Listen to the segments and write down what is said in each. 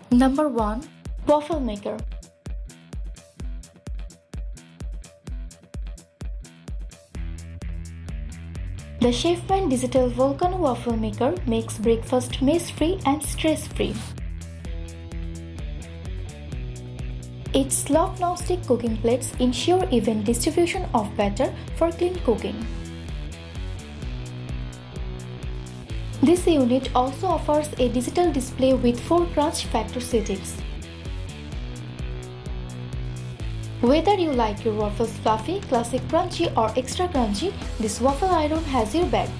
Number 1. Waffle Maker. The Chefman Digital Volcano Waffle Maker makes breakfast mess-free and stress-free. Its loft non-stick cooking plates ensure even distribution of batter for clean cooking. This unit also offers a digital display with 4 crunch factor settings. Whether you like your waffles fluffy, classic crunchy or extra crunchy, this waffle iron has your back.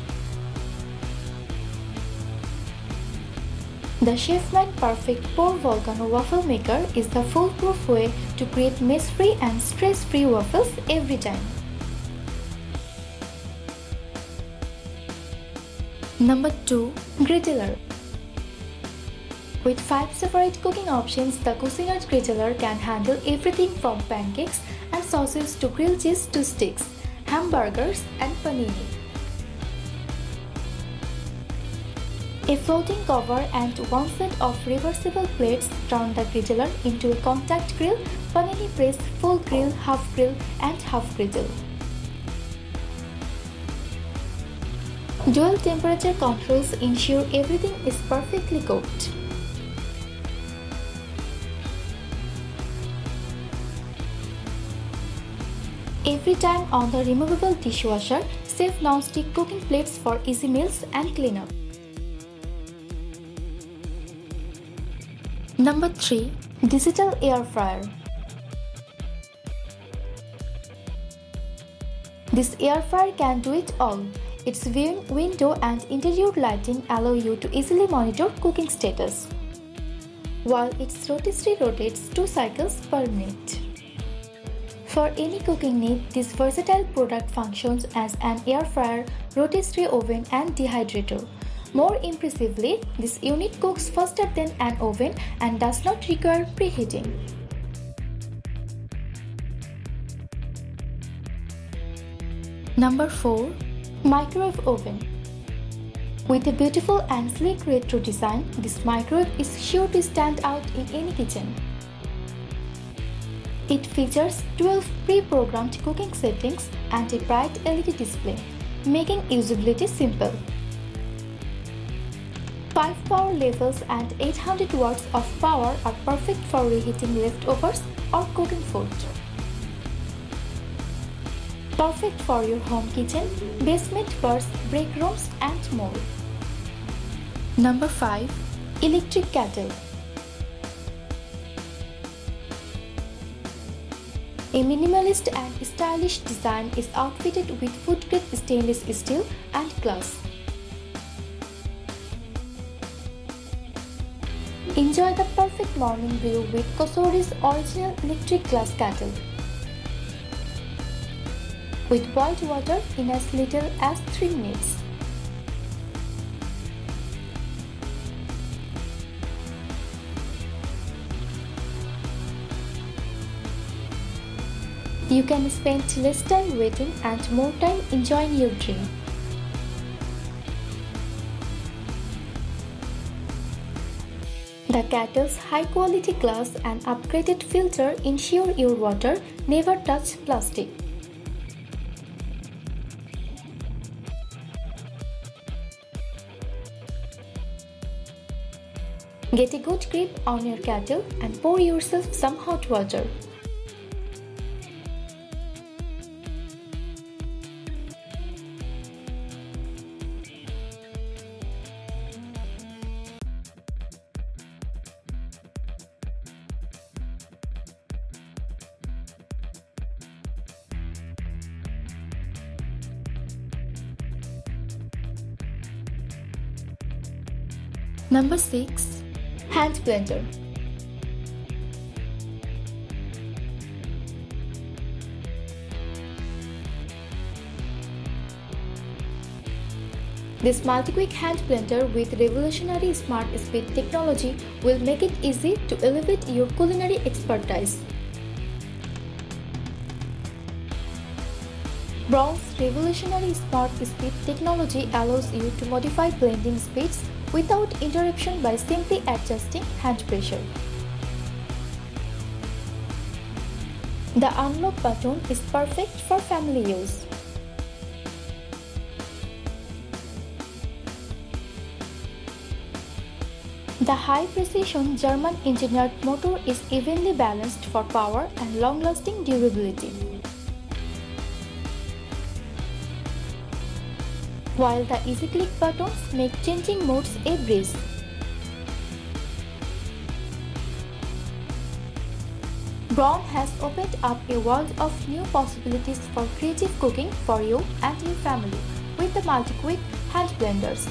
The Chefman Perfect Pour Volcano Waffle Maker is the foolproof way to create mess-free and stress-free waffles every time. Number 2. Griddler. With 5 separate cooking options, the Cuisinart Griddler can handle everything from pancakes and sausages to grilled cheese to sticks, hamburgers and panini. A floating cover and one set of reversible plates turn the griddler into a contact grill, panini press, full grill, and half griddle. Dual temperature controls ensure everything is perfectly cooked. Every time on the removable dishwasher, save non-stick cooking plates for easy meals and cleanup. Number 3. Digital Air Fryer. This air fryer can do it all. Its viewing window and interior lighting allow you to easily monitor cooking status, while its rotisserie rotates 2 cycles per minute. For any cooking need, this versatile product functions as an air fryer, rotisserie oven and dehydrator. More impressively, this unit cooks faster than an oven and does not require preheating. Number 4. Microwave Oven. With a beautiful and sleek retro design, this microwave is sure to stand out in any kitchen. It features 12 pre-programmed cooking settings and a bright LED display, making usability simple. 5 power levels and 800 watts of power are perfect for reheating leftovers or cooking food. Perfect for your home kitchen, basement bars, break rooms and more. Number 5. Electric Kettle. A minimalist and stylish design is outfitted with food-grade stainless steel and glass. Enjoy the perfect morning brew with Kosori's original electric glass kettle. With boiled water in as little as 3 minutes. You can spend less time waiting and more time enjoying your drink. The kettle's high-quality glass and upgraded filter ensure your water never touches plastic. Get a good grip on your kettle and pour yourself some hot water. Number 6. Hand blender. This multi-quick hand blender with revolutionary smart speed technology will make it easy to elevate your culinary expertise. Braun's revolutionary smart speed technology allows you to modify blending speeds, without interruption by simply adjusting hand pressure. The unlock button is perfect for family use. The high-precision German-engineered motor is evenly balanced for power and long-lasting durability. While the easy click buttons make changing modes a breeze. Braun has opened up a world of new possibilities for creative cooking for you and your family with the multi-quick hand blenders.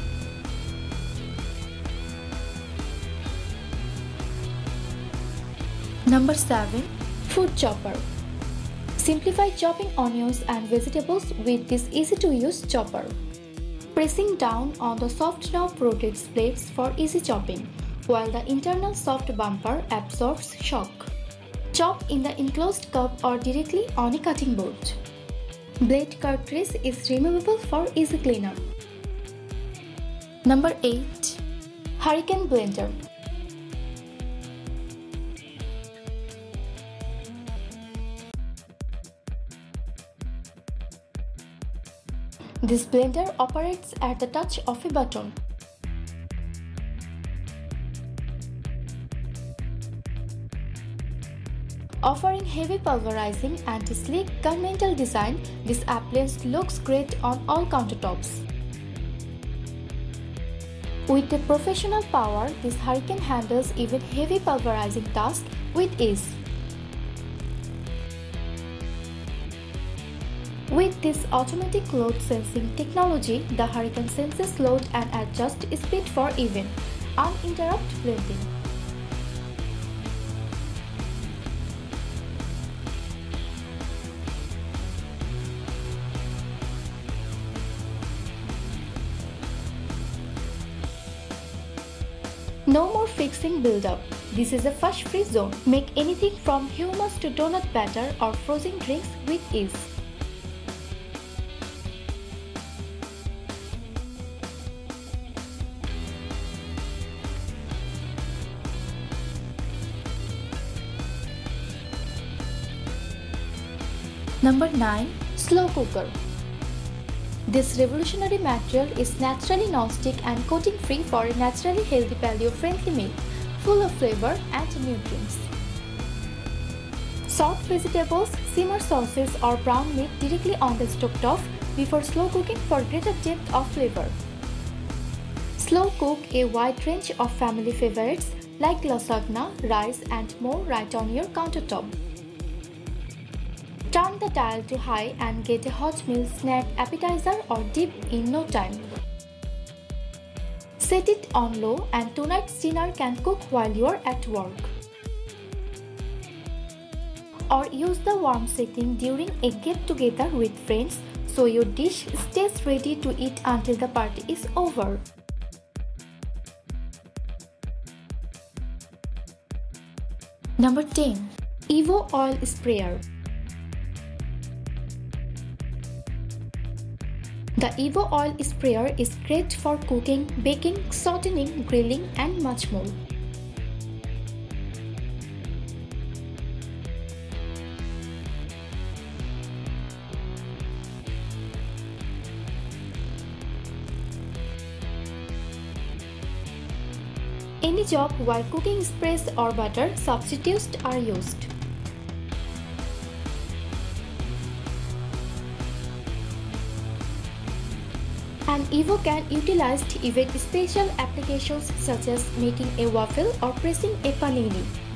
Number 7. Food Chopper. Simplify chopping onions and vegetables with this easy-to-use chopper. Pressing down on the soft knob rotates blades for easy chopping, while the internal soft bumper absorbs shock. Chop in the enclosed cup or directly on a cutting board. Blade cartridge is removable for easy cleanup. Number 8. Hurricane Blender. This blender operates at the touch of a button. Offering heavy pulverizing and a sleek gunmetal design, this appliance looks great on all countertops. With a professional power, this Hurricane handles even heavy pulverizing tasks with ease. With this automatic load sensing technology, the Hurricane senses load and adjusts speed for even, uninterrupted blending. No more fixing build-up. This is a fuss-free zone. Make anything from hummus to donut batter or frozen drinks with ease. Number 9. Slow Cooker. This revolutionary material is naturally non-stick and coating-free for a naturally healthy paleo-friendly meal, full of flavor and nutrients. Salt vegetables, simmer sauces or brown meat directly on the stovetop before slow cooking for greater depth of flavor. Slow cook a wide range of family favorites like lasagna, rice and more right on your countertop. Turn the dial to high and get a hot meal, snack, appetizer or dip in no time. Set it on low and tonight's dinner can cook while you are at work. Or use the warm setting during a get-together with friends so your dish stays ready to eat until the party is over. Number 10. Evo Oil Sprayer. The Evo Oil Sprayer is great for cooking, baking, sauteing, grilling and much more. Any job where cooking sprays or butter substitutes are used. An Evo can utilize even special applications such as making a waffle or pressing a panini.